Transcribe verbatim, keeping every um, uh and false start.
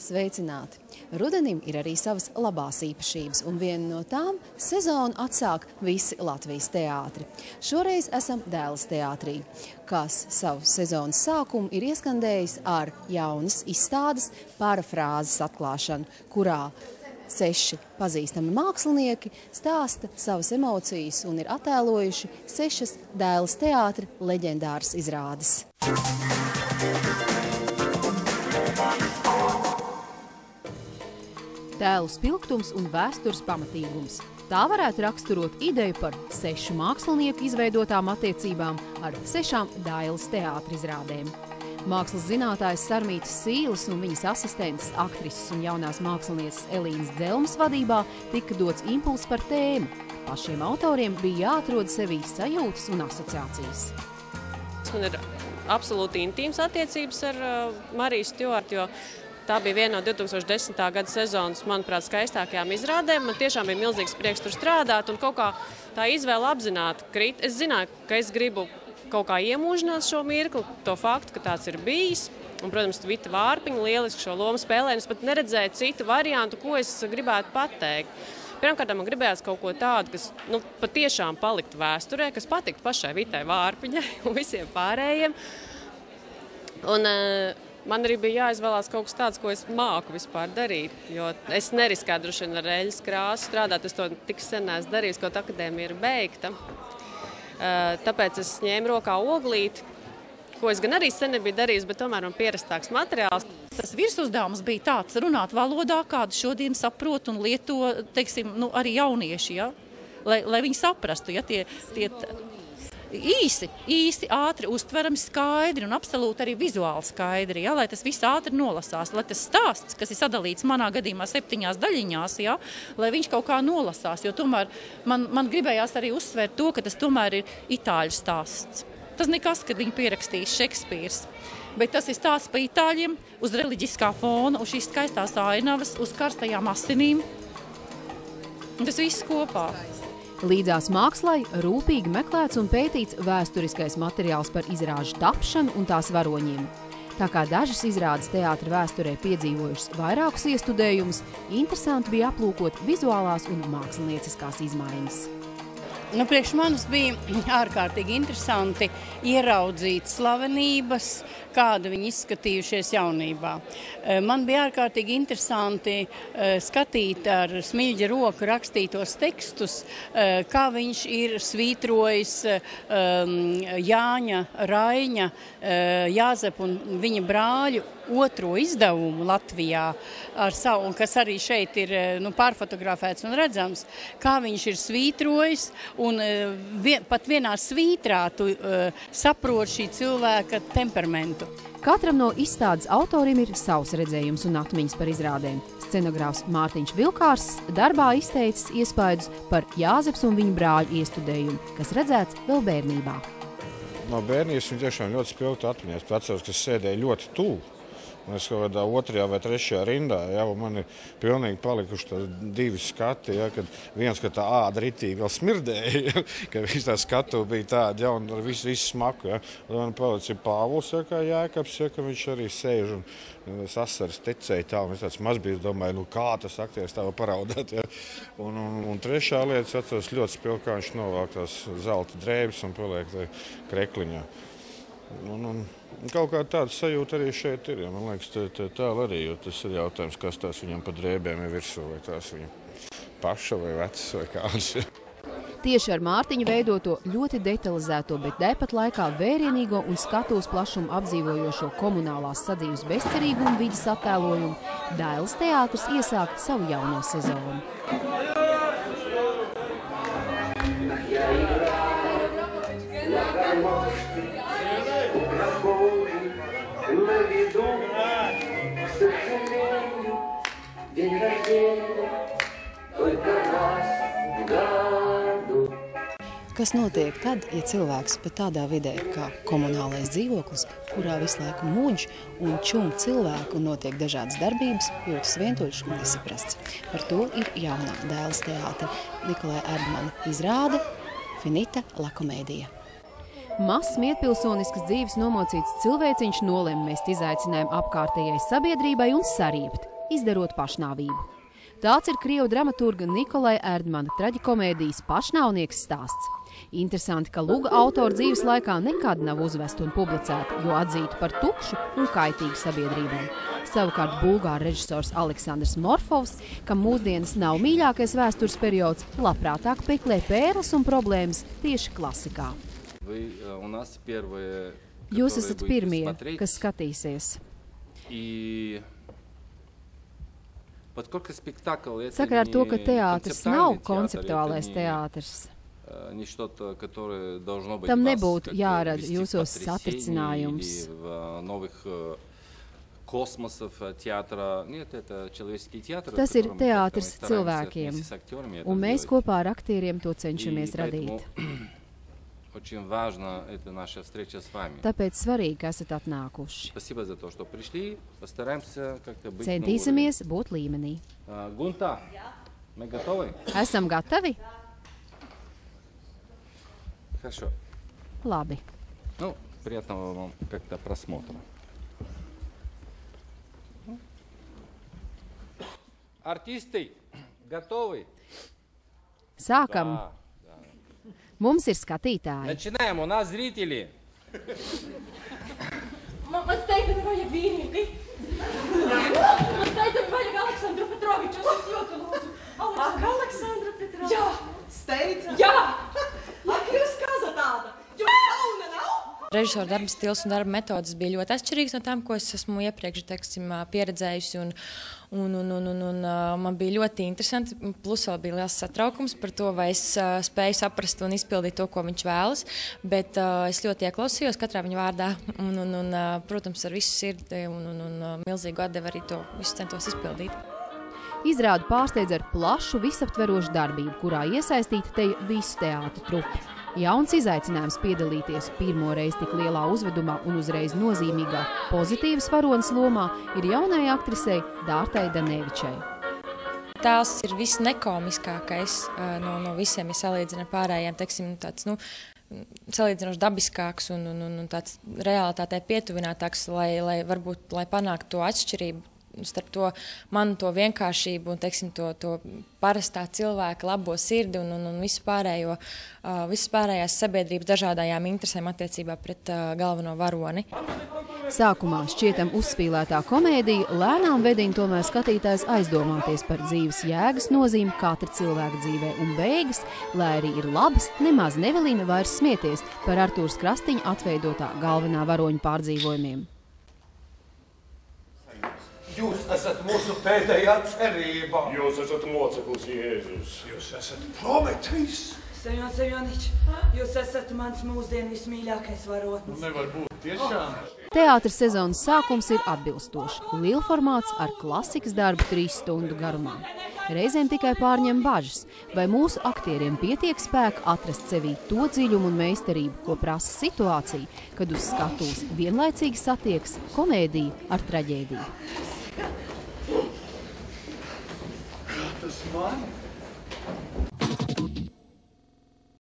Sveicināti! Rudenim ir arī savas labās īpašības, un viena no tām sezonu atsāk visi Latvijas teātri. Šoreiz esam Dēles teātrī, kas savu sezonas sākumu ir ieskandējis ar jaunas izstādes parafrāzes atklāšanu, kurā seši pazīstami mākslinieki stāsta savas emocijas un ir attēlojuši sešas Dēles teātra leģendāras izrādes. Tēlu spilgtums un vēstures pamatīgums. Tā varētu raksturot ideju par sešu mākslinieku izveidotām attiecībām ar sešām Dēles teātra izrādēm. Mākslas zinātājs Sarmītis Sīles un viņas asistentes, aktrises un jaunās mākslinieces Elīnas Dzelmas vadībā tika dots impulss par tēmu. Pašiem autoriem bija jāatrod sevī sajūtas un asociācijas. Man ir absolūti intīmas attiecības ar uh, Mariju Stjuartu, jo tā bija viena no divi tūkstoši desmitā gada sezonas, manuprāt, skaistākajām izrādēm. Man tiešām bija milzīgs prieks tur strādāt un kaut kā tā izvēle apzināti krīt. Es zināju, ka es gribu kaut kā iemūžināt šo mirkli, to faktu, ka tāds ir bijis. Un, protams, Vita Vārpiņa lieliski šo lomu spēlē, un es pat neredzēju citu variantu, ko es gribētu pateikt. Pirmkārt, man gribējās kaut ko tādu, kas nu, patiešām paliktu vēsturē, kas patiktu pašai Vitai Vārpiņai un visiem pārējiem. Un, uh, Man arī bija jāizvēlās kaut kas tāds, ko es māku vispār darīt, jo es neriskētu droši vien ar eļļas krāsu strādāt, es to tik sen esmu darījis, kaut akadēmija ir beigta. Tāpēc es ņēmu rokā oglīti, ko es gan arī sen nebiju darījis, bet tomēr man pierastāks materiāls. Tas virsuzdevums bija tāds runāt valodā, kādu šodien saprot un lieto, teiksim, nu, arī jaunieši, ja? lai, lai viņi saprastu, ja tie... tie Īsi, īsti, ātri, uztverami, skaidri un absolūti arī vizuāli skaidri, ja, lai tas viss ātri nolasās, lai tas stāsts, kas ir sadalīts manā gadījumā septiņās daļiņās, ja, lai viņš kaut kā nolasās, jo tomēr man, man gribējās arī uzsvērt to, ka tas tomēr ir itāļu stāsts. Tas nekas, kad viņi pierakstīs Šekspīrs, bet tas ir stāsts pa itāļiem, uz reliģiskā fona, uz šīs skaistās ainavas, uz karstajām asinīm, un tas viss kopā. Līdzās mākslai rūpīgi meklēts un pētīts vēsturiskais materiāls par izrāžu tapšanu un tās varoņiem. Tā kā dažas izrādes teātra vēsturē piedzīvojušas vairākus iestudējumus, interesanti bija aplūkot vizuālās un mākslinieciskās izmaiņas. Nu, priekš manis bija ārkārtīgi interesanti ieraudzīt slavenības, kāda viņi izskatījušies jaunībā. Man bija ārkārtīgi interesanti skatīt ar Smiļģa roku rakstītos tekstus, kā viņš ir svītrojis Jāņa, Raiņa, Jāzepa un viņa brāļu otro izdevumu Latvijā, ar savu, kas arī šeit ir nu, pārfotografēts un redzams, kā viņš ir svītrojis, un vien, pat vienā svītrā tu uh, saprot šī cilvēka temperamentu. Katram no izstādes autoriem ir savs redzējums un atmiņas par izrādēm. Scenogrāfs Mārtiņš Vilkārs darbā izteicis iespaidus par Jāzeps un viņa brāļu iestudējumu, kas redzēts vēl bērnībā. No bērnības viņa tiešām ļoti spilgti atmiņas. Atceros, kas sēdēja ļoti tuvu. Es kaut kādā otrajā vai trešajā rindā, ja, un man ir pilnīgi palikuši tās divi skati, ja, kad viens, ka tā āda ritīgi vēl smirdēja, ja, ka viss tā skatu bija tāda, ja, un ar visu, visu smaku, ja. Un man palicis ir Pāvils, ja, kā Jēkabs, ja, ka viņš arī sēž un sasaras tecēja tā, un es tāds mazbijis domāju, nu kā tas aktieris tā var paraudāt, ja. Un, un, un trešā lieta, es atceros ļoti spilgi, kā viņš novāk tās zelta drēbes un paliek krekliņā. Un, un, kaut kā tāda sajūta arī šeit ir. Ja. Man liekas, tā, tā, tāla arī, jo tas ir jautājums, kas tās viņam pa drēbēm ir virsū, vai tās viņa paša vai vecas vai kādas. Tieši ar Mārtiņu veidoto ļoti detalizēto, bet tāpat laikā vērienīgo un skatuves plašumu apdzīvojošo komunālās sadzīves bezcerīgumu vidas attēlojumu Dēles teātris iesāk savu jauno sezonu. Kas notiek tad, ja cilvēks pat tādā vidē kā komunālais dzīvoklis, kurā visu laiku muģ un čum cilvēku un notiek dažādas darbības, jūtas vientuļš un nesaprasts? Par to ir jaunā Dēles teātra Nikolai Erdmana izrāde Finita la komēdija. Mazs mietpilsoniskas dzīves nomocīts cilvēciņš nolem mest izaicinājumu apkārtējai sabiedrībai un sariept. izdarot pašnāvību. Tāds ir krievu dramaturga Nikolai Erdmana traģikomēdijas Pašnāvnieks stāsts. Interesanti, ka luga autora dzīves laikā nekad nav uzvesta un publicēta, jo atzīta par tukšu un kaitīgu sabiedrībai. Savukārt bulgāru režisors Aleksandrs Morfovs, kam mūsdienas nav mīļākais vēstures periods, labprātāk meklē pērles un problēmas tieši klasikā. Jūs esat pirmie, kas skatīsies. Sakarā ar to, ka teātris nav konceptuālais teātris. Tam nebūtu jārada jūsos satricinājums. Tas ir teātris cilvēkiem, un mēs kopā ar aktieriem to cenšamies radīt. Tāpēc svarīgi, ka esat atnākuši. Centīsimies būt līmenī. Esam gatavi? Labi. Artisti, gatavi? Sākam. Mums ir skatītāji. Начинаем, у нас зрители. Man steidza, nevajag vīrīgi. Man steidza, vajag Aleksandru Petroviču. Es esmu ļoti lūdzu. Ak, Aleksandra Petroviču. Jā, steidza. Jā. Ak, jūs kaza tāda. Jūs kauna nav? Režisora darba stils un darba metodas bija ļoti atšķirīgs no tām, ko es esmu iepriekš, teiksim, pieredzējusi, un, un, un, un, un, un man bija ļoti interesanti. Plus vēl bija liels satraukums par to, vai es uh, spēju saprast un izpildīt to, ko viņš vēlas, bet uh, es ļoti ieklausījos katrā viņa vārdā, un, un, un uh, protams, ar visu sirdi un, un, un uh, milzīgu atdevu arī to visu centos izpildīt. Izrādi pārsteidz ar plašu, visaptverošu darbību, kurā iesaistīta te visu teātru trupi. Jauns izaicinājums piedalīties pirmo reizi tik lielā uzvedumā un uzreiz nozīmīgā pozitīvas varonas lomā ir jaunai aktrisei Dārtai Danevičai. Tēls ir viss nekomiskākais no, no visiem, ja salīdzina pārējiem, teiksim, tāds, nu, salīdzinoši dabiskāks un, un, un tāds realitātei pietuvinātāks, lai, lai varbūt, lai panāktu to atšķirību starp to manu to vienkāršību un, teiksim, to, to parastā cilvēka labo sirdi un, un, un visu pārējo, uh, visu pārējās sabiedrības dažādajām interesēm attiecībā pret uh, galveno varoni. Sākumā šķietam uzspīlētā komēdija lēnām vedina tomēr skatītājs aizdomāties par dzīves jēgas nozīmi katra cilvēka dzīvē un beigas, lai arī ir labas, nemaz nevelina vairs smieties par Artūrs Krastiņa atveidotā galvenā varoņa pārdzīvojumiem. Jūs esat mūsu pēdējā cerība. Jūs esat moceklis Jēzus. Jūs esat Prometejs. Semjon Semjonič, jūs esat mans mūsdienu vismīļākais varotnis. Nevar būt tiešām. Teātras sezonas sākums ir atbilstošs. Lielformāts ar klasikas darbu trīs stundu garumā. Reizēm tikai pārņem bažas, vai mūsu aktieriem pietiek spēka atrast sevī to dziļumu un meistarību, ko prasa situācija, kad uz skatuves vienlaicīgi satiekas komēdija ar traģēdiju. Tas man?